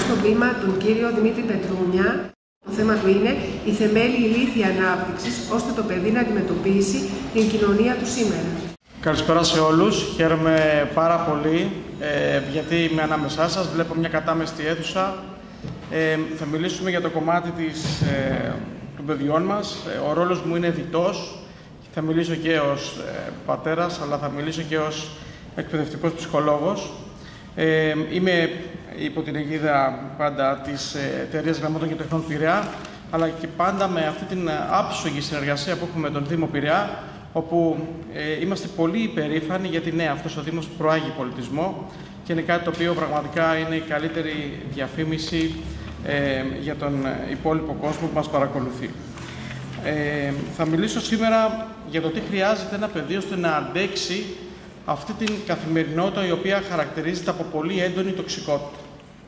στο βήμα τον κύριο Δημήτρη Πετρούνια. Το θέμα του είναι η θεμέλη ηλίθια ανάπτυξης, ώστε το παιδί να αντιμετωπίσει την κοινωνία του σήμερα. Καλησπέρα σε όλους. Χαίρομαι πάρα πολύ γιατί είμαι ανάμεσά σας. Βλέπω μια κατάμεστη αίθουσα. Θα μιλήσουμε για το κομμάτι των παιδιών μας. Ο ρόλος μου είναι διτός. Θα μιλήσω και ως πατέρας, αλλά θα μιλήσω και ως εκπαιδευτικός ψυχολόγος. Είμαι υπό την αιγίδα πάντα της Εταιρείας Γραμμάτων και Τεχνών Πειραιά, αλλά και πάντα με αυτή την άψογη συνεργασία που έχουμε με τον Δήμο Πειραιά, όπου είμαστε πολύ υπερήφανοι γιατί ναι, αυτός ο Δήμος προάγει πολιτισμό και είναι κάτι το οποίο πραγματικά είναι η καλύτερη διαφήμιση για τον υπόλοιπο κόσμο που μας παρακολουθεί. Θα μιλήσω σήμερα για το τι χρειάζεται ένα παιδί ώστε να αντέξει αυτή την καθημερινότητα η οποία χαρακτηρίζεται από πολύ έντονη τοξικότητα.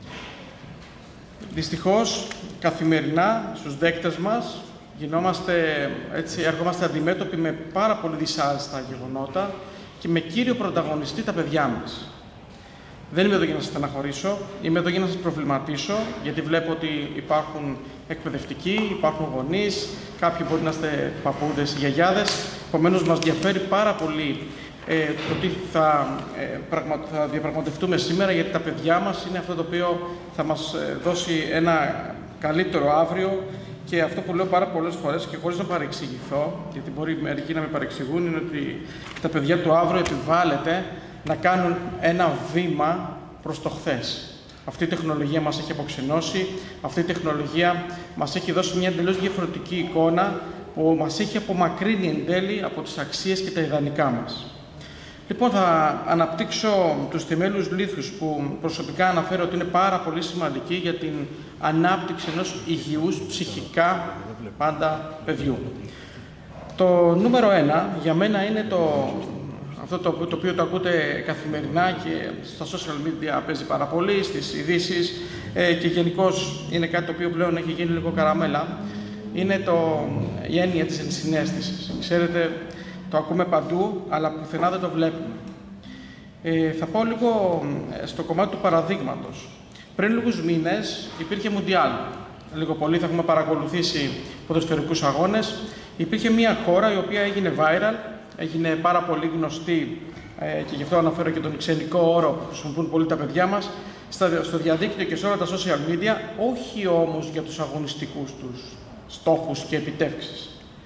Δυστυχώς, καθημερινά στους δέκτες μας έρχομαστε αντιμέτωποι με πάρα πολύ δυσάρεστα γεγονότα και με κύριο πρωταγωνιστή τα παιδιά μας. Δεν είμαι εδώ για να σας στεναχωρήσω, είμαι εδώ για να σας προβληματίσω, γιατί βλέπω ότι υπάρχουν εκπαιδευτικοί, υπάρχουν γονείς, κάποιοι μπορεί να είστε παππούδες ή γιαγιάδες, επομένως μας ενδιαφέρει πάρα πολύ το τι θα διαπραγματευτούμε σήμερα, γιατί τα παιδιά μας είναι αυτό το οποίο θα μας δώσει ένα καλύτερο αύριο. Και αυτό που λέω πάρα πολλές φορές και χωρίς να παρεξηγηθώ, γιατί μπορεί μερικοί να με παρεξηγούν, είναι ότι τα παιδιά του αύριο επιβάλλεται να κάνουν ένα βήμα προς το χθες. Αυτή η τεχνολογία μας έχει αποξενώσει, αυτή η τεχνολογία μας έχει δώσει μια εντελώς διαφορετική εικόνα που μας έχει απομακρύνει εν τέλει από τις αξίες και τα ιδανικά μας. Λοιπόν, θα αναπτύξω τους θεμέλιους λίθους που προσωπικά αναφέρω ότι είναι πάρα πολύ σημαντικοί για την ανάπτυξη ενός υγιούς ψυχικά πάντα παιδιού. Το νούμερο 1 για μένα είναι αυτό το οποίο το ακούτε καθημερινά και στα social media παίζει πάρα πολύ, στις ειδήσεις και γενικώς είναι κάτι το οποίο πλέον έχει γίνει λίγο καραμέλα, είναι η έννοια της ενσυναίσθησης. Ξέρετε, το ακούμε παντού, αλλά πουθενά δεν το βλέπουμε. Θα πάω λίγο στο κομμάτι του παραδείγματος. Πριν λίγους μήνες υπήρχε Μουντιάλ. Λίγο πολύ θα έχουμε παρακολουθήσει ποδοσφαιρικούς αγώνες. Υπήρχε μια χώρα η οποία έγινε viral, έγινε πάρα πολύ γνωστή και γι' αυτό αναφέρω και τον ξενικό όρο που χρησιμοποιούν πολύ τα παιδιά μας, στο διαδίκτυο και σε όλα τα social media, όχι όμως για τους αγωνιστικούς τους στόχους και επιτεύξεις,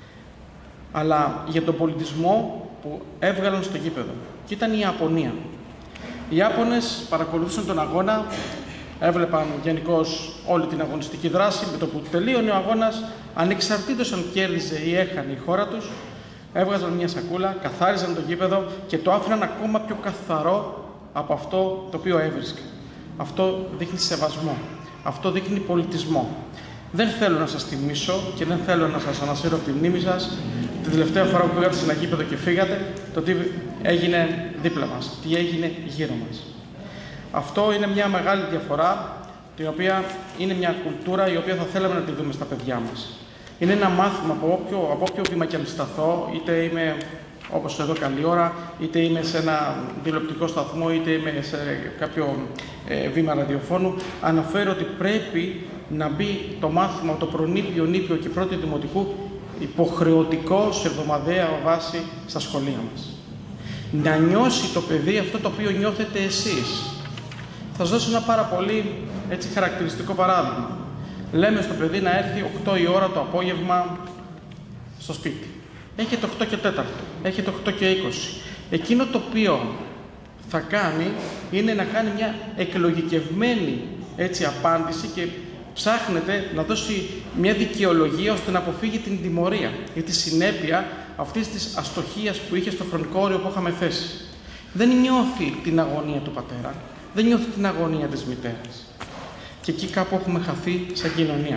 αλλά για τον πολιτισμό που έβγαλαν στο γήπεδο. Και ήταν η Ιαπωνία. Οι Ιάπωνες παρακολούθησαν τον αγώνα, έβλεπαν γενικώς όλη την αγωνιστική δράση. Με το που τελείωνε ο αγώνας, ανεξαρτήτως αν κέρδιζε ή έχανε η χώρα τους, έβγαζαν μια σακούλα, καθάριζαν το γήπεδο και το άφηναν ακόμα πιο καθαρό από αυτό το οποίο έβρισκε. Αυτό δείχνει σεβασμό. Αυτό δείχνει πολιτισμό. Δεν θέλω να σας τιμήσω και δεν θέλω να σας ανασύρω από τη μνήμη σας την τελευταία φορά που πήγατε σε ένα γήπεδο και φύγατε, το τι έγινε δίπλα μας, τι έγινε γύρω μας. Αυτό είναι μια μεγάλη διαφορά, την οποία είναι μια κουλτούρα η οποία θα θέλαμε να τη δούμε στα παιδιά μας. Είναι ένα μάθημα από όποιο βήμα και αν σταθώ, είτε είμαι όπως εδώ καλή ώρα, είτε είμαι σε ένα τηλεοπτικό σταθμό, είτε είμαι σε κάποιο βήμα ραδιοφώνου, αναφέρω ότι πρέπει να μπει το μάθημα, το προνήπιο, νήπιο και πρώτη δημοτικού υποχρεωτικό σε εβδομαδιαία βάση στα σχολεία μας. Να νιώσει το παιδί αυτό το οποίο νιώθετε εσείς. Θα σας δώσω ένα πάρα πολύ χαρακτηριστικό παράδειγμα. Λέμε στο παιδί να έρθει 8 η ώρα το απόγευμα στο σπίτι. Έχετε 8 και 4, έχετε 8 και 20. Εκείνο το οποίο θα κάνει είναι να κάνει μια εκλογικευμένη απάντηση και ψάχνεται να δώσει μια δικαιολογία ώστε να αποφύγει την τιμωρία ή τη συνέπεια αυτής της αστοχίας που είχε στο χρονικό όριο που είχαμε θέσει. Δεν νιώθει την αγωνία του πατέρα, δεν νιώθει την αγωνία της μητέρας. Και εκεί κάπου έχουμε χαθεί σαν κοινωνία.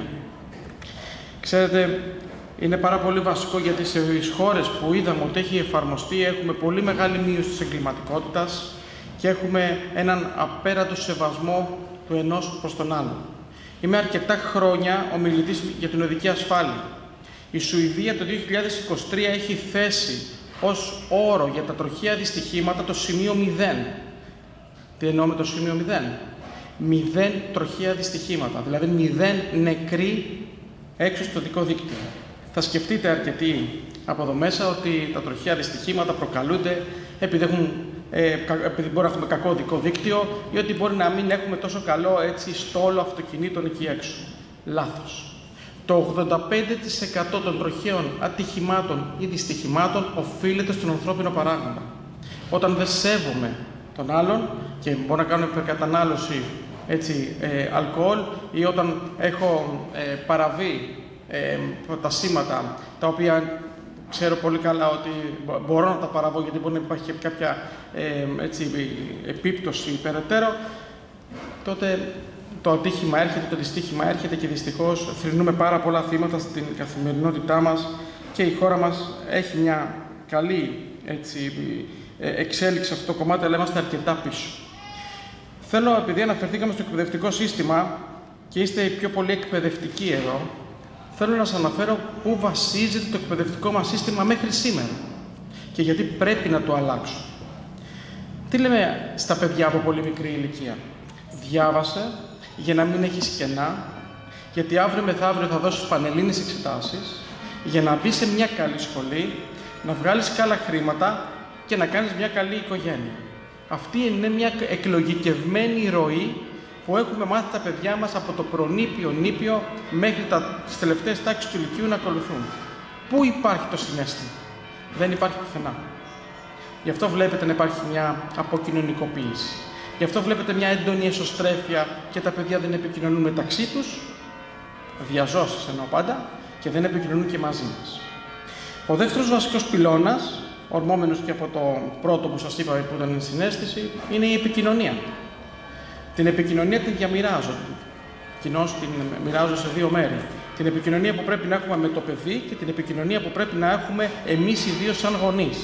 Ξέρετε, είναι πάρα πολύ βασικό γιατί στις χώρες που είδαμε ότι έχει εφαρμοστεί έχουμε πολύ μεγάλη μείωση της εγκληματικότητας και έχουμε έναν απέραντο σεβασμό του ενός προς τον άλλον. Είμαι αρκετά χρόνια ομιλητής για την οδική ασφάλεια. Η Σουηδία το 2023 έχει θέσει ως όρο για τα τροχαία δυστυχήματα το σημείο 0. Τι εννοώ με το σημείο 0? 0 τροχαία δυστυχήματα, δηλαδή 0 νεκροί έξω στο δικό δίκτυο. Θα σκεφτείτε αρκετοί από εδώ μέσα ότι τα τροχαία δυστυχήματα προκαλούνται επειδή μπορεί να έχουμε κακό δικό δίκτυο ή ότι μπορεί να μην έχουμε τόσο καλό στόλο αυτοκινήτων εκεί έξω. Λάθος. Το 85% των τροχαίων ατυχημάτων ή δυστυχημάτων οφείλεται στον ανθρώπινο παράγοντα. Όταν δεν σέβομαι τον άλλον και μπορώ να κάνω υπερκατανάλωση αλκοόλ ή όταν έχω παραβεί τα σήματα τα οποία ξέρω πολύ καλά ότι μπορώ να τα παραβώ γιατί μπορεί να υπάρχει και κάποια επίπτωση περαιτέρω, τότε το ατύχημα έρχεται, το δυστύχημα έρχεται και δυστυχώς θρηνούμε πάρα πολλά θύματα στην καθημερινότητά μας και η χώρα μας έχει μια καλή εξέλιξη σε αυτό το κομμάτι, αλλά είμαστε αρκετά πίσω. Θέλω, επειδή αναφερθήκαμε στο εκπαιδευτικό σύστημα και είστε πιο πολύ εκπαιδευτικοί εδώ, θέλω να σας αναφέρω πού βασίζεται το εκπαιδευτικό μας σύστημα μέχρι σήμερα και γιατί πρέπει να το αλλάξω. Τι λέμε στα παιδιά από πολύ μικρή ηλικία? Διάβασε για να μην έχεις κενά, γιατί αύριο μεθαύριο θα δώσεις πανελλήνιες εξετάσεις, για να μπεις σε μια καλή σχολή, να βγάλεις καλά χρήματα και να κάνεις μια καλή οικογένεια. Αυτή είναι μια εκλογικευμένη ροή που έχουμε μάθει τα παιδιά μας από το προνήπιο, νήπιο, μέχρι τις τελευταίες τάξεις του λυκείου να ακολουθούν. Πού υπάρχει το συναίσθημα? Δεν υπάρχει πουθενά. Γι' αυτό βλέπετε να υπάρχει μια αποκοινωνικοποίηση. Γι' αυτό βλέπετε μια έντονη εσωστρέφεια και τα παιδιά δεν επικοινωνούν μεταξύ τους, διαζώσεις εννοώ πάντα, και δεν επικοινωνούν και μαζί μας. Ο δεύτερος βασικός πυλώνας, ορμόμενος και από το πρώτο που σας είπα που ήταν η συναίσθηση, είναι η επικοινωνία. Την επικοινωνία την διαμοιράζω. Κοινώς την μοιράζω σε δύο μέρη. Την επικοινωνία που πρέπει να έχουμε με το παιδί και την επικοινωνία που πρέπει να έχουμε εμείς οι δύο σαν γονείς.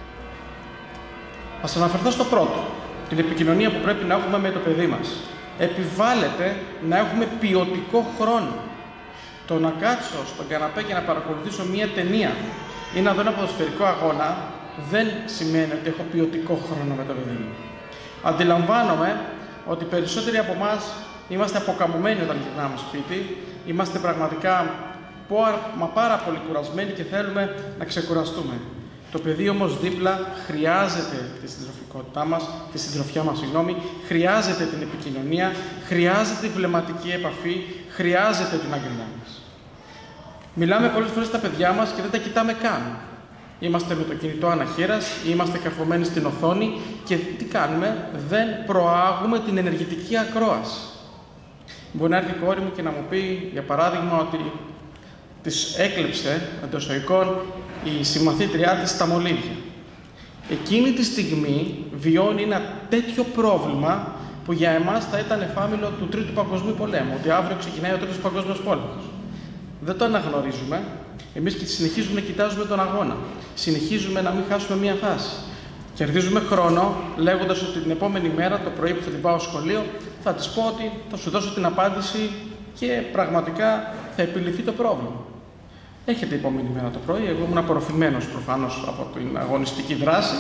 Ας αναφερθώ στο πρώτο. Την επικοινωνία που πρέπει να έχουμε με το παιδί μας. Επιβάλλεται να έχουμε ποιοτικό χρόνο. Το να κάτσω στον καναπέ και να παρακολουθήσω μία ταινία ή να δω ένα ποδοσφαιρικό αγώνα δεν σημαίνει ότι έχω ποιοτικό χρόνο με το παιδί μου. Αντιλαμβάνομαι ότι περισσότεροι από εμάς είμαστε αποκαμωμένοι όταν γυρνάμε σπίτι, είμαστε πραγματικά πάρα πολύ κουρασμένοι και θέλουμε να ξεκουραστούμε. Το παιδί όμως δίπλα χρειάζεται τη συντροφικότητά μας, τη συντροφιά μας, χρειάζεται την επικοινωνία, χρειάζεται τη βλεμματική επαφή, χρειάζεται την αγκαλιά μας. Μιλάμε πολλές φορές στα παιδιά μας και δεν τα κοιτάμε καν. Είμαστε με το κινητό αναχέρας, είμαστε καρφωμένοι στην οθόνη και τι κάνουμε? Δεν προάγουμε την ενεργητική ακρόαση. Μπορεί να έρθει η κόρη μου και να μου πει, για παράδειγμα, ότι της έκλεψε εντός εικόν η συμμαθήτριά της στα μολύβια. Εκείνη τη στιγμή βιώνει ένα τέτοιο πρόβλημα που για εμάς θα ήταν εφάμιλο του Τρίτου Παγκοσμίου Πολέμου, ότι αύριο ξεκινάει ο Τρίτος Παγκόσμιος Πόλεμος. Δεν το αναγνωρίζουμε. Εμείς και συνεχίζουμε να κοιτάζουμε τον αγώνα. Συνεχίζουμε να μην χάσουμε μία φάση. Κερδίζουμε χρόνο λέγοντας ότι την επόμενη μέρα, το πρωί που θα την πάω στο σχολείο, θα της πω ότι θα σου δώσω την απάντηση και πραγματικά θα επιλυθεί το πρόβλημα. Έχετε επόμενη μέρα το πρωί, εγώ ήμουν απορροφημένος προφανώς από την αγωνιστική δράση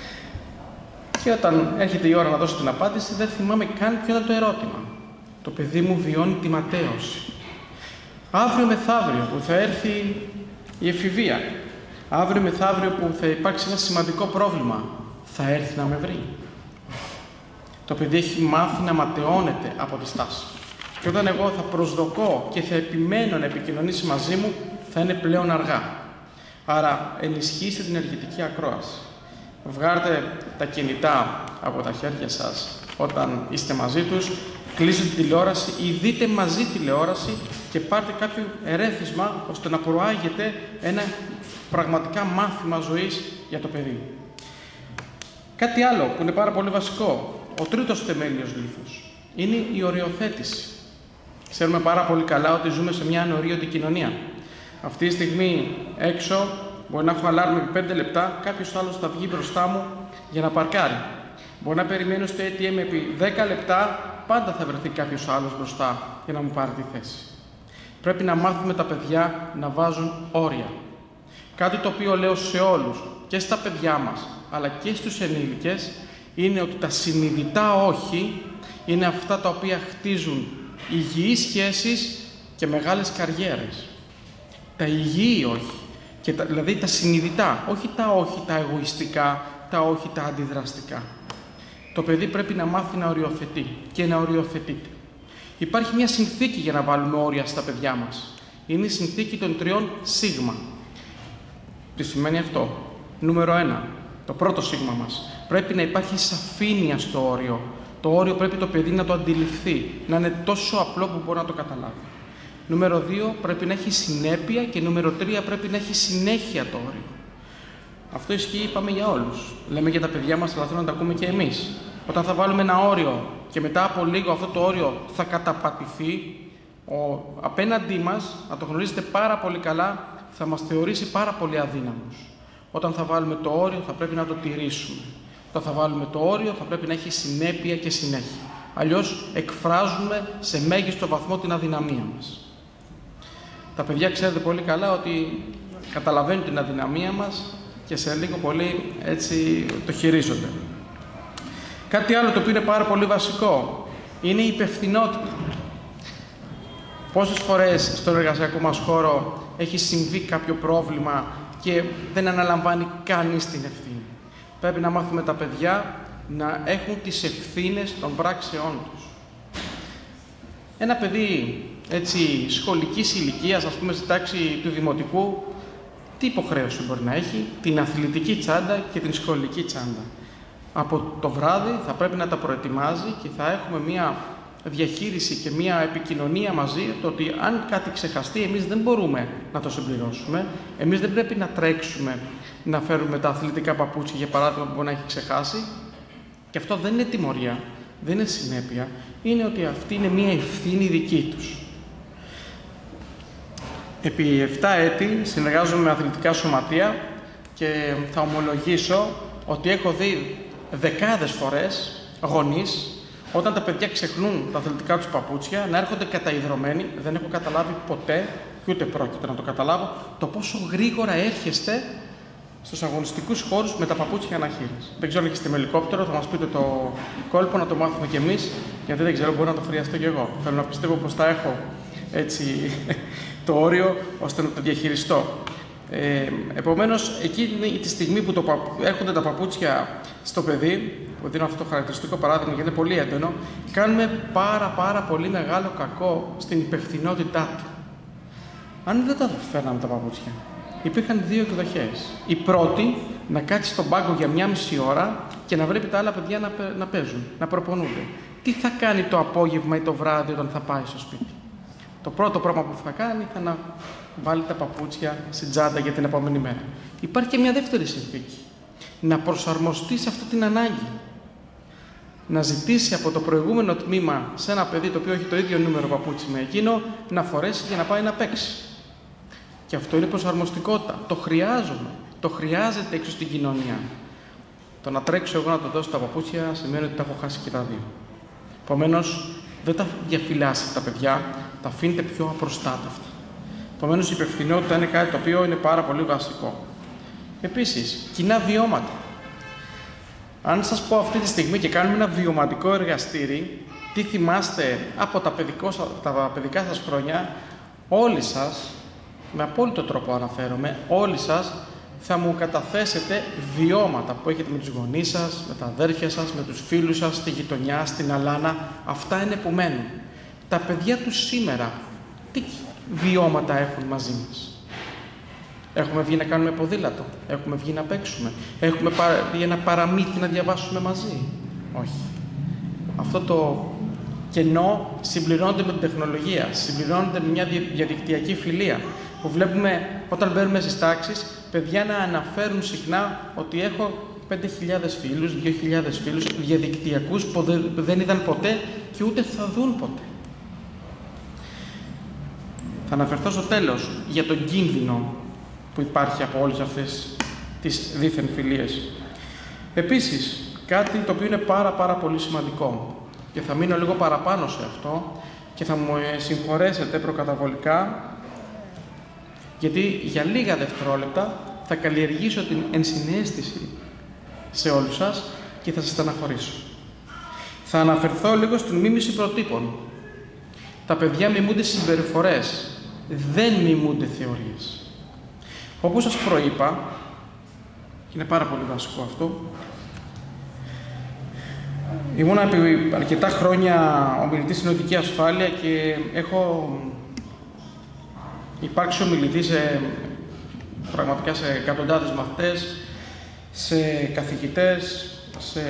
και όταν έρχεται η ώρα να δώσω την απάντηση δεν θυμάμαι καν ποιο ήταν το ερώτημα. Το παιδί μου βιώνει τη ματέωση. Αύριο μεθαύριο που θα έρθει η εφηβεία, αύριο μεθαύριο που θα υπάρξει ένα σημαντικό πρόβλημα, θα έρθει να με βρει. Το παιδί έχει μάθει να ματαιώνεται από τη στάση. Και όταν εγώ θα προσδοκώ και θα επιμένω να επικοινωνήσει μαζί μου, θα είναι πλέον αργά. Άρα ενισχύστε την ενεργητική ακρόαση. Βγάρτε τα κινητά από τα χέρια σας όταν είστε μαζί τους, κλείστε τη τηλεόραση ή δείτε μαζί τηλεόραση και πάρτε κάποιο ερέθισμα ώστε να προάγετε ένα πραγματικά μάθημα ζωής για το παιδί. Κάτι άλλο που είναι πάρα πολύ βασικό, ο τρίτος θεμέλιος λήθος, είναι η οριοθέτηση. Ξέρουμε πάρα πολύ καλά ότι ζούμε σε μια ανορίωτη κοινωνία. Αυτή τη στιγμή έξω μπορεί να έχω αλάρμ επί 5 λεπτά, κάποιος άλλος θα βγει μπροστά μου για να παρκάρει. Μπορεί να περιμένω στο ATM επί 10 λεπτά, πάντα θα βρεθεί κάποιος άλλος μπροστά για να μου πάρει τη θέση. Πρέπει να μάθουμε τα παιδιά να βάζουν όρια. Κάτι το οποίο λέω σε όλους, και στα παιδιά μας, αλλά και στους ενήλικες, είναι ότι τα συνειδητά όχι είναι αυτά τα οποία χτίζουν υγιείς σχέσεις και μεγάλες καριέρες. Τα υγιή όχι. Δηλαδή τα συνειδητά, όχι τα όχι τα εγωιστικά, τα όχι τα αντιδραστικά. Το παιδί πρέπει να μάθει να οριοθετεί και να οριοθετείται. Υπάρχει μια συνθήκη για να βάλουμε όρια στα παιδιά μας. Είναι η συνθήκη των 3 σίγμα. Τι σημαίνει αυτό? Νούμερο 1. Το πρώτο σίγμα μας. Πρέπει να υπάρχει σαφήνεια στο όριο. Το όριο πρέπει το παιδί να το αντιληφθεί, να είναι τόσο απλό που μπορεί να το καταλάβει. Νούμερο 2. Πρέπει να έχει συνέπεια και νούμερο 3. Πρέπει να έχει συνέχεια το όριο. Αυτό ισχύει, είπαμε, για όλους. Λέμε για τα παιδιά μας, αλλά θέλω να τα ακούμε και εμείς. Όταν θα βάλουμε ένα όριο και μετά από λίγο αυτό το όριο θα καταπατηθεί, ο απέναντί μας, να το γνωρίζετε πάρα πολύ καλά, θα μας θεωρήσει πάρα πολύ αδύναμους. Όταν θα βάλουμε το όριο θα πρέπει να το τηρήσουμε. Όταν θα βάλουμε το όριο θα πρέπει να έχει συνέπεια και συνέχεια. Αλλιώς εκφράζουμε σε μέγιστο βαθμό την αδυναμία μας. Τα παιδιά ξέρετε πολύ καλά ότι καταλαβαίνουν την αδυναμία μας και σε λίγο πολύ έτσι το χειρίζονται. Κάτι άλλο το οποίο είναι πάρα πολύ βασικό είναι η υπευθυνότητα. Πόσες φορές στον εργασιακό μας χώρο έχει συμβεί κάποιο πρόβλημα και δεν αναλαμβάνει κανείς την ευθύνη? Πρέπει να μάθουμε τα παιδιά να έχουν τις ευθύνες των πράξεών τους. Ένα παιδί έτσι, σχολικής ηλικίας, ας πούμε στη τάξη του δημοτικού, τι υποχρέωση μπορεί να έχει? Την αθλητική τσάντα και την σχολική τσάντα. Από το βράδυ θα πρέπει να τα προετοιμάζει και θα έχουμε μία διαχείριση και μία επικοινωνία μαζί, το ότι αν κάτι ξεχαστεί, εμείς δεν μπορούμε να το συμπληρώσουμε. Εμείς δεν πρέπει να τρέξουμε να φέρουμε τα αθλητικά παπούτσια, για παράδειγμα, που μπορεί να έχει ξεχάσει. Και αυτό δεν είναι τιμωρία, δεν είναι συνέπεια. Είναι ότι αυτή είναι μία ευθύνη δική τους. Επί 7 έτη συνεργάζομαι με αθλητικά σωματεία και θα ομολογήσω ότι έχω δει δεκάδες φορές γονείς, όταν τα παιδιά ξεχνούν τα αθλητικά τους παπούτσια, να έρχονται καταϊδρωμένοι. Δεν έχω καταλάβει ποτέ, και ούτε πρόκειται να το καταλάβω, το πόσο γρήγορα έρχεστε στους αγωνιστικούς χώρους με τα παπούτσια αναχείρες. Δεν ξέρω αν έχετε με ελικόπτερο, θα μας πείτε το κόλπο να το μάθουμε κι εμείς, γιατί δεν ξέρω, μπορεί να το χρειαστώ κι εγώ. Θέλω να πιστεύω πως θα έχω έτσι το όριο ώστε να το διαχειριστώ. Επομένως, εκείνη τη στιγμή που έρχονται τα παπούτσια στο παιδί, που δίνω αυτό το χαρακτηριστικό παράδειγμα γιατί είναι πολύ έντονο, κάνουμε πάρα πολύ μεγάλο κακό στην υπευθυνότητά του. Αν δεν τα φέρναμε τα παπούτσια, υπήρχαν 2 εκδοχές. Η πρώτη, να κάτσει στον πάγκο για 1,5 ώρα και να βλέπει τα άλλα παιδιά να παίζουν, να προπονούνται. Τι θα κάνει το απόγευμα ή το βράδυ όταν θα πάει στο σπίτι? Το πρώτο πράγμα που θα κάνει θα να βάλει τα παπούτσια στην τσάντα για την επόμενη μέρα. Υπάρχει και μια δεύτερη συνθήκη. Να προσαρμοστεί σε αυτή την ανάγκη. Να ζητήσει από το προηγούμενο τμήμα σε ένα παιδί το οποίο έχει το ίδιο νούμερο παπούτσι με εκείνο να φορέσει για να πάει να παίξει. Και αυτό είναι προσαρμοστικότητα. Το χρειάζομαι. Το χρειάζεται έξω στην κοινωνία. Το να τρέξω εγώ να το δώσω τα παπούτσια σημαίνει ότι τα έχω χάσει και τα 2. Επομένως, δεν τα διαφυλάσσετε τα παιδιά, τα αφήνετε πιο απροστάτευτα. Επομένως, η υπευθυνότητα είναι κάτι το οποίο είναι πάρα πολύ βασικό. Επίσης, κοινά βιώματα. Αν σας πω αυτή τη στιγμή και κάνουμε ένα βιωματικό εργαστήρι, τι θυμάστε από τα παιδικά σας χρόνια, όλοι σας, με απόλυτο τρόπο αναφέρομαι, όλοι σας θα μου καταθέσετε βιώματα που έχετε με τους γονείς σας, με τα αδέρφια σας, με τους φίλους σας, στη γειτονιά, στην αλάνα. Αυτά είναι που μένουν. Τα παιδιά του σήμερα, τι βιώματα έχουν μαζί μας? Έχουμε βγει να κάνουμε ποδήλατο, έχουμε βγει να παίξουμε, έχουμε βγει ένα παραμύθι να διαβάσουμε μαζί? Όχι. Αυτό το κενό συμπληρώνεται με την τεχνολογία, συμπληρώνεται με μια διαδικτυακή φιλία, που βλέπουμε όταν μπαίνουμε στις τάξεις, παιδιά να αναφέρουν συχνά ότι έχω 5.000 φίλους, 2.000 φίλους διαδικτυακούς που δεν είδαν ποτέ και ούτε θα δουν ποτέ. Θα αναφερθώ στο τέλος για τον κίνδυνο που υπάρχει από όλες αυτές τις δίθεν φιλίες. Επίσης, κάτι το οποίο είναι πάρα πολύ σημαντικό και θα μείνω λίγο παραπάνω σε αυτό και θα μου συγχωρέσετε προκαταβολικά, γιατί για λίγα δευτερόλεπτα θα καλλιεργήσω την ενσυναίσθηση σε όλους σας και θα σας στεναχωρήσω. Θα αναφερθώ λίγο στην μίμηση προτύπων. Τα παιδιά μιμούνται συμπεριφορές, δεν μιμούνται θεωρίες. Όπως σας προείπα, και είναι πάρα πολύ βασικό αυτό, ήμουνα επί αρκετά χρόνια ομιλητής στην οδική ασφάλεια και έχω υπάρξει ομιλητής πραγματικά σε εκατοντάδες μαθητές, σε καθηγητές, σε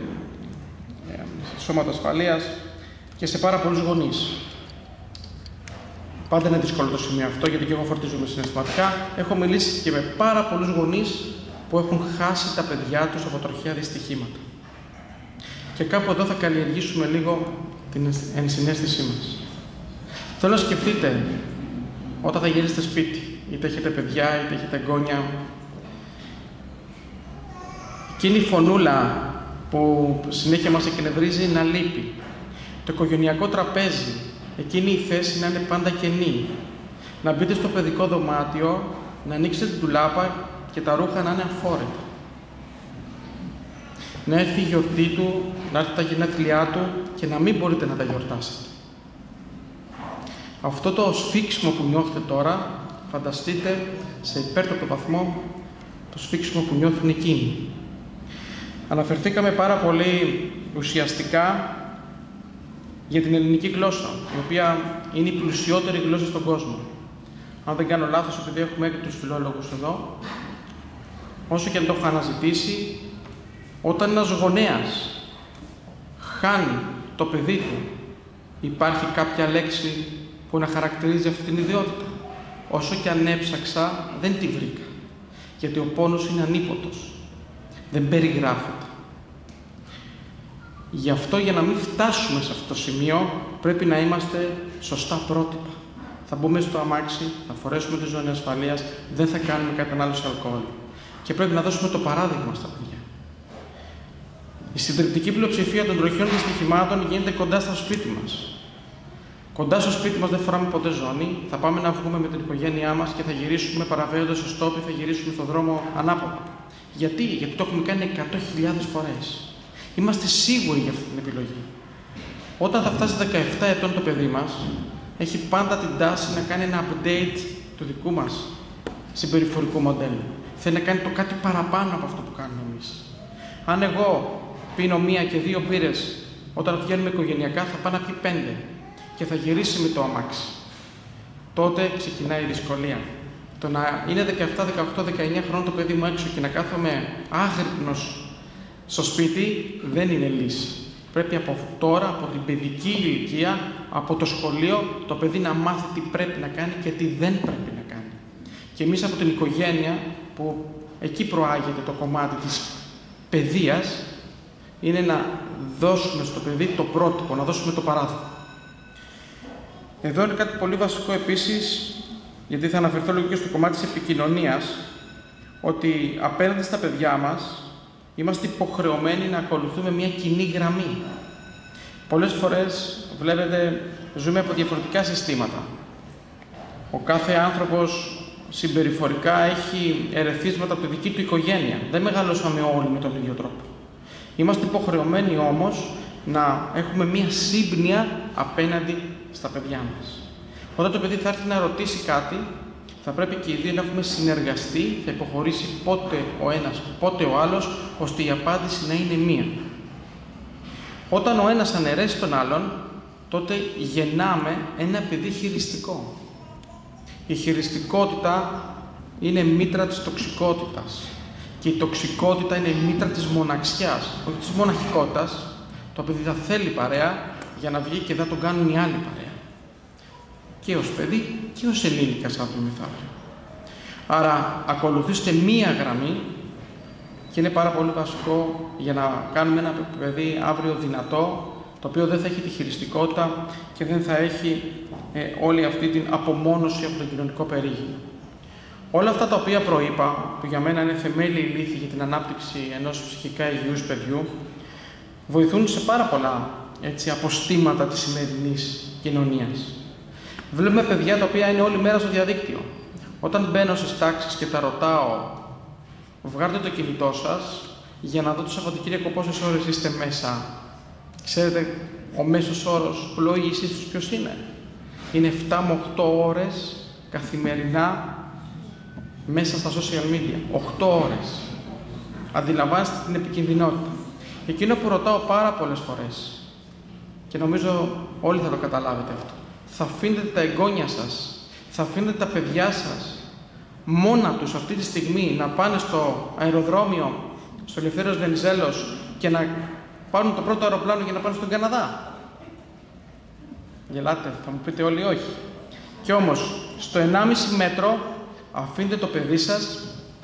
σώματα ασφαλείας και σε πάρα πολλούς γονείς. Πάντα είναι δύσκολο το σημείο αυτό, γιατί και εγώ φορτίζομαι συναισθηματικά. Έχω μιλήσει και με πάρα πολλούς γονείς που έχουν χάσει τα παιδιά τους από τροχαία δυστυχήματα. Και κάπου εδώ θα καλλιεργήσουμε λίγο την ενσυναίσθησή μας. Θέλω να σκεφτείτε, όταν θα γυρίσετε σπίτι, είτε έχετε παιδιά, είτε έχετε εγγόνια, εκείνη η φωνούλα που συνέχεια μας εκνευρίζει να λείπει. Το οικογενειακό τραπέζι, εκείνη η θέση να είναι πάντα κενή. Να μπείτε στο παιδικό δωμάτιο, να ανοίξετε την ντουλάπα και τα ρούχα να είναι αφόρετα. Να έρθει η γιορτή του, να έρθει τα γενέθλιά του και να μην μπορείτε να τα γιορτάσετε. Αυτό το σφίξιμο που νιώθετε τώρα, φανταστείτε σε υπέρτατο βαθμό το σφίξιμο που νιώθουν εκείνοι. Αναφερθήκαμε πάρα πολύ ουσιαστικά για την ελληνική γλώσσα, η οποία είναι η πλουσιότερη γλώσσα στον κόσμο. Αν δεν κάνω λάθος, επειδή έχουμε έγκριτους φιλόλογους εδώ, όσο και αν το έχω αναζητήσει, όταν ένας γονέας χάνει το παιδί του, υπάρχει κάποια λέξη που να χαρακτηρίζει αυτή την ιδιότητα. Όσο και αν έψαξα, δεν τη βρήκα. Γιατί ο πόνος είναι ανίποτος. Δεν περιγράφεται. Γι' αυτό, για να μην φτάσουμε σε αυτό το σημείο, πρέπει να είμαστε σωστά πρότυπα. Θα μπούμε στο αμάξι, θα φορέσουμε τη ζώνη ασφαλείας, δεν θα κάνουμε κατανάλωση αλκοόλ. Και πρέπει να δώσουμε το παράδειγμα στα παιδιά. Η συντριπτική πλειοψηφία των τροχαίων δυστυχημάτων γίνεται κοντά στο σπίτι μας. Κοντά στο σπίτι μας δεν φοράμε ποτέ ζώνη, θα πάμε να βγούμε με την οικογένειά μας και θα γυρίσουμε παραβαίνοντας το στόπι, θα γυρίσουμε στον δρόμο ανάποδα. Γιατί? Γιατί το έχουμε κάνει 100.000 φορές. Είμαστε σίγουροι για αυτή την επιλογή. Όταν θα φτάσει 17 ετών το παιδί μας, έχει πάντα την τάση να κάνει ένα update του δικού μας συμπεριφορικού μοντέλου. Θέλει να κάνει το κάτι παραπάνω από αυτό που κάνουμε εμείς. Αν εγώ πίνω 1 και 2 μπύρες, όταν βγαίνουμε οικογενειακά θα πάω να πιει 5 και θα γυρίσει με το αμάξι. Τότε ξεκινάει η δυσκολία. Το να είναι 17, 18, 19 χρόνων το παιδί μου έξω και να κάθομαι άγρυπνος στο σπίτι δεν είναι λύση. Πρέπει από τώρα, από την παιδική ηλικία, από το σχολείο, το παιδί να μάθει τι πρέπει να κάνει και τι δεν πρέπει να κάνει. Και εμείς από την οικογένεια, που εκεί προάγεται το κομμάτι της παιδείας, είναι να δώσουμε στο παιδί το πρότυπο, να δώσουμε το παράδειγμα. Εδώ είναι κάτι πολύ βασικό επίσης, γιατί θα αναφερθώ λίγο και στο κομμάτι της επικοινωνίας, ότι απέναντι στα παιδιά μας είμαστε υποχρεωμένοι να ακολουθούμε μια κοινή γραμμή. Πολλές φορές, βλέπετε, ζούμε από διαφορετικά συστήματα. Ο κάθε άνθρωπος συμπεριφορικά έχει ερεθίσματα από τη δική του οικογένεια. Δεν μεγαλώσαμε όλοι με τον ίδιο τρόπο. Είμαστε υποχρεωμένοι όμως να έχουμε μια σύμπνοια απέναντι στα παιδιά μας. Όταν το παιδί θα έρθει να ρωτήσει κάτι, θα πρέπει και οι δύο να έχουμε συνεργαστεί, θα υποχωρήσει πότε ο ένας, πότε ο άλλος, ώστε η απάντηση να είναι μία. Όταν ο ένας αναιρέσει τον άλλον, τότε γεννάμε ένα παιδί χειριστικό. Η χειριστικότητα είναι μήτρα της τοξικότητας. Και η τοξικότητα είναι μήτρα της μοναξιάς, όχι της μοναχικότητας. Το παιδί θα θέλει παρέα για να βγει και θα τον κάνουν οι άλλοι παρέα. Και ως παιδί και ως ενήλικας αύριο μεθαύριο. Άρα ακολουθήστε μία γραμμή και είναι πάρα πολύ βασικό για να κάνουμε ένα παιδί αύριο δυνατό, το οποίο δεν θα έχει τη χειριστικότητα και δεν θα έχει όλη αυτή την απομόνωση από το κοινωνικό περίγυρο. Όλα αυτά τα οποία προείπα, που για μένα είναι θεμέλια ηλίθιοι για την ανάπτυξη ενός ψυχικά υγιούς παιδιού, βοηθούν σε πάρα πολλά αποστήματα της σημερινής κοινωνίας. Βλέπουμε παιδιά τα οποία είναι όλη μέρα στο διαδίκτυο. Όταν μπαίνω στις τάξεις και τα ρωτάω, βγάλτε το κινητό σας, για να δω το Σαββατοκύριακο πόσες ώρες είστε μέσα. Ξέρετε, ο μέσος όρος πλοήγησής τους ποιος είναι? Είναι 7 με 8 ώρες καθημερινά μέσα στα social media. 8 ώρες. Αντιλαμβάνεστε την επικινδυνότητα. Εκείνο που ρωτάω πάρα πολλές φορές, και νομίζω όλοι θα το καταλάβετε αυτό, θα αφήνετε τα εγγόνια σας, θα αφήνετε τα παιδιά σας μόνα τους αυτή τη στιγμή να πάνε στο αεροδρόμιο, στο Ελευθέριος Βενιζέλος και να πάρουν το πρώτο αεροπλάνο για να πάνε στον Καναδά? Γελάτε, θα μου πείτε όλοι όχι. Και όμως, στο 1,5 μέτρο αφήνετε το παιδί σας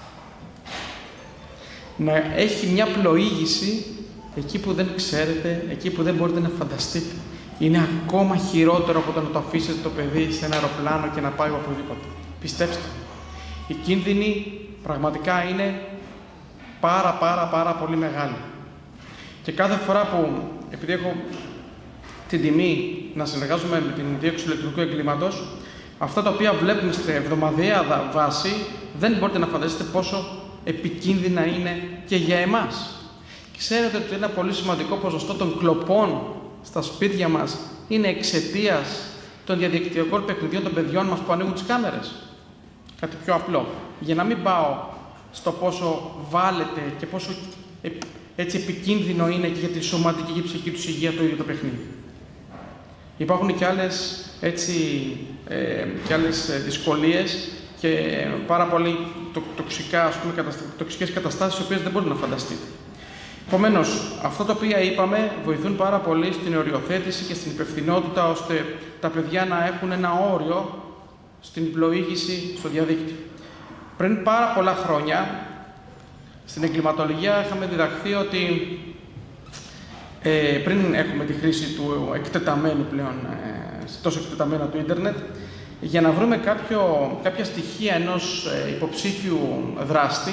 να έχει μια πλοήγηση εκεί που δεν ξέρετε, εκεί που δεν μπορείτε να φανταστείτε. Είναι ακόμα χειρότερο από το να το αφήσετε το παιδί σε ένα αεροπλάνο και να πάει οπουδήποτε. Πιστέψτε. Οι κίνδυνοι πραγματικά είναι πάρα πολύ μεγάλοι. Και κάθε φορά που, επειδή έχω την τιμή να συνεργάζομαι με την Διεύθυνση Ηλεκτρονικού Εγκλήματος, αυτά τα οποία βλέπουμε σε εβδομαδιαία βάση, δεν μπορείτε να φανταστείτε πόσο επικίνδυνα είναι και για εμάς. Ξέρετε ότι ένα πολύ σημαντικό ποσοστό των κλοπών στα σπίτια μας είναι εξαιτίας των διαδικτυακών παιχνιδιών των παιδιών μας που ανοίγουν τις κάμερες. Κάτι πιο απλό. Για να μην πάω στο πόσο βάλετε και πόσο έτσι επικίνδυνο είναι και για τη σωματική και ψυχική τους υγεία το ίδιο το παιχνίδι. Υπάρχουν και άλλες, δυσκολίες και πάρα πολύ τοξικές καταστάσεις, τις οποίες δεν μπορείτε να φανταστείτε. Επομένως, αυτά τα οποία είπαμε βοηθούν πάρα πολύ στην οριοθέτηση και στην υπευθυνότητα, ώστε τα παιδιά να έχουν ένα όριο στην πλοήγηση στο διαδίκτυο. Πριν πάρα πολλά χρόνια, στην εγκληματολογία είχαμε διδαχθεί ότι πριν έχουμε τη χρήση του εκτεταμένου πλέον, τόσο εκτεταμένα του ίντερνετ, για να βρούμε κάποια στοιχεία ενός υποψήφιου δράστη,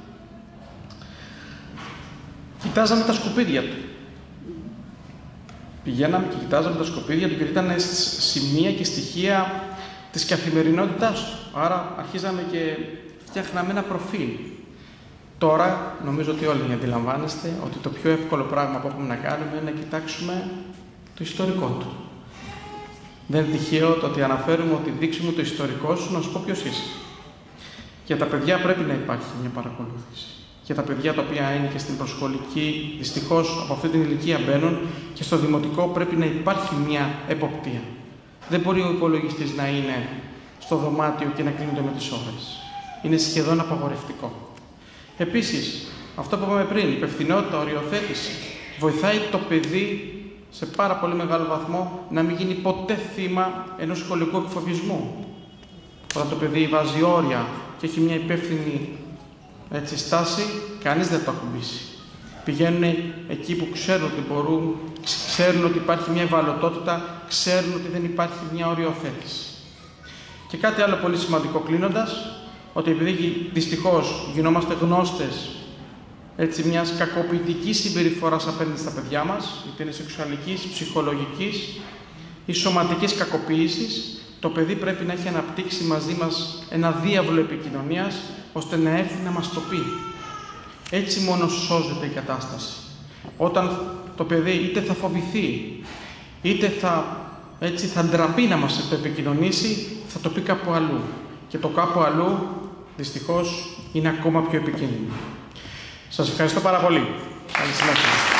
κοιτάζαμε τα σκουπίδια του. Πηγαίναμε και κοιτάζαμε τα σκουπίδια του και ήταν σημεία και στοιχεία της καθημερινότητάς του. Άρα αρχίζαμε και φτιάχναμε ένα προφίλ. Τώρα νομίζω ότι όλοι αντιλαμβάνεστε ότι το πιο εύκολο πράγμα που έχουμε να κάνουμε είναι να κοιτάξουμε το ιστορικό του. Δεν είναι τυχαίο το ότι αναφέρουμε ότι δείξουμε το ιστορικό σου να σου πω ποιος είσαι. Για τα παιδιά πρέπει να υπάρχει μια παρακολούθηση. Για τα παιδιά τα οποία είναι και στην προσχολική, δυστυχώς από αυτή την ηλικία μπαίνουν, και στο δημοτικό πρέπει να υπάρχει μια εποπτεία. Δεν μπορεί ο υπολογιστής να είναι στο δωμάτιο και να κλείνονται με τις ώρες. Είναι σχεδόν απαγορευτικό. Επίσης, αυτό που είπαμε πριν, υπευθυνότητα, οριοθέτηση, βοηθάει το παιδί σε πάρα πολύ μεγάλο βαθμό να μην γίνει ποτέ θύμα ενός σχολικού εκφοβισμού. Όταν το παιδί βάζει όρια και έχει μια υπεύθυνη στάση, κανείς δεν το ακουμπήσει. Πηγαίνουν εκεί που ξέρουν ότι μπορούν, ξέρουν ότι υπάρχει μια ευαλωτότητα, ξέρουν ότι δεν υπάρχει μια οριοθέτηση. Και κάτι άλλο πολύ σημαντικό κλείνοντας, ότι επειδή δυστυχώς γινόμαστε γνώστες μιας κακοποιητικής συμπεριφοράς απέναντι στα παιδιά μας, είτε είναι σεξουαλικής, ψυχολογικής ή σωματικής κακοποίησης, το παιδί πρέπει να έχει αναπτύξει μαζί μας ένα διάβλο επικοινωνίας, ώστε να έρθει να μας το πει. Έτσι μόνο σώζεται η κατάσταση. Όταν το παιδί είτε θα φοβηθεί, είτε θα ντραπεί να μας το επικοινωνήσει, θα το πει κάπου αλλού. Και το κάπου αλλού, δυστυχώς, είναι ακόμα πιο επικίνδυνο. Σας ευχαριστώ πάρα πολύ. Καλή συνέχεια.